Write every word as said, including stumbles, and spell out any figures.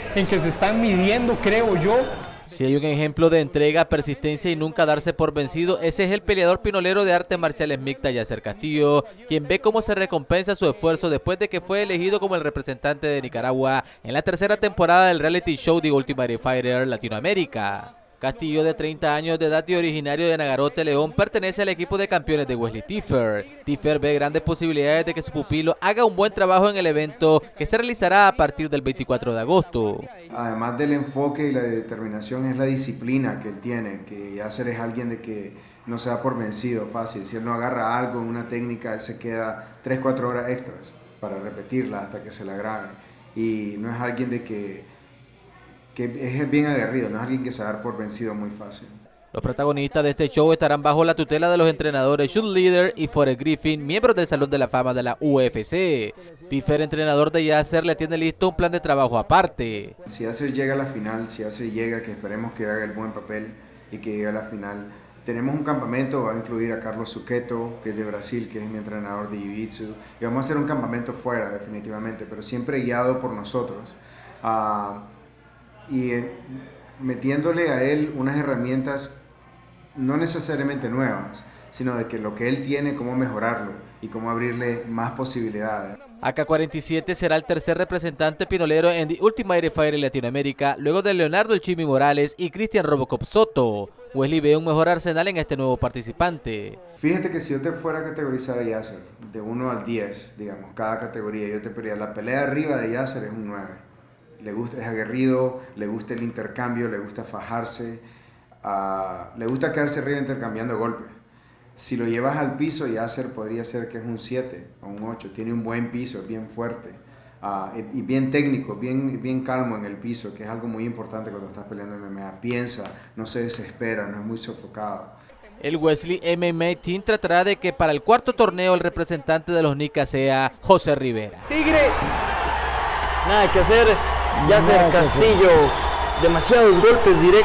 en que se están midiendo, creo yo. Si hay un ejemplo de entrega, persistencia y nunca darse por vencido, ese es el peleador pinolero de artes marciales mixtas Yasser Castillo, quien ve cómo se recompensa su esfuerzo después de que fue elegido como el representante de Nicaragua en la tercera temporada del reality show The Ultimate Fighter Latinoamérica. Castillo, de treinta años de edad y originario de Nagarote, León, pertenece al equipo de campeones de Wesley Tiffer. Tiffer ve grandes posibilidades de que su pupilo haga un buen trabajo en el evento que se realizará a partir del veinticuatro de agosto. Además del enfoque y la determinación, es la disciplina que él tiene, que Yasser es alguien de que no se da por vencido fácil. Si él no agarra algo en una técnica, él se queda tres, cuatro horas extras para repetirla hasta que se la grabe. Y no es alguien de que... que es bien aguerrido, no es alguien que se da por vencido muy fácil. Los protagonistas de este show estarán bajo la tutela de los entrenadores Jude Leader y Forrest Griffin, miembros del Salón de la Fama de la U F C. Tiffer, entrenador de Yasser, le tiene listo un plan de trabajo aparte. Si Yasser llega a la final, si Yasser llega, que esperemos que haga el buen papel y que llegue a la final, tenemos un campamento, va a incluir a Carlos Suqueto, que es de Brasil, que es mi entrenador de Jiu-Jitsu, y vamos a hacer un campamento fuera definitivamente, pero siempre guiado por nosotros. Uh, y eh, metiéndole a él unas herramientas no necesariamente nuevas, sino de que lo que él tiene, cómo mejorarlo y cómo abrirle más posibilidades. A K cuarenta y siete será el tercer representante pinolero en The Ultimate Fighter Latinoamérica, luego de Leonardo El Chimi Morales y Cristian Robocop Soto. Wesley ve un mejor arsenal en este nuevo participante. Fíjate que si yo te fuera a categorizar a Yasser, de uno al diez, digamos, cada categoría, yo te pediría, la pelea arriba de Yasser es un nueve. Le gusta, es aguerrido, le gusta el intercambio, le gusta fajarse, uh, le gusta quedarse arriba intercambiando golpes. Si lo llevas al piso, Yasser podría ser que es un siete o un ocho. Tiene un buen piso, es bien fuerte uh, y, y bien técnico, bien, bien calmo en el piso, que es algo muy importante cuando estás peleando en M M A. Piensa, no se desespera, no es muy sofocado. El Wesley M M A Team tratará de que para el cuarto torneo el representante de los Nicas sea José Rivera. ¡Tigre! Nada que hacer. Yasser Castillo, demasiados golpes directos.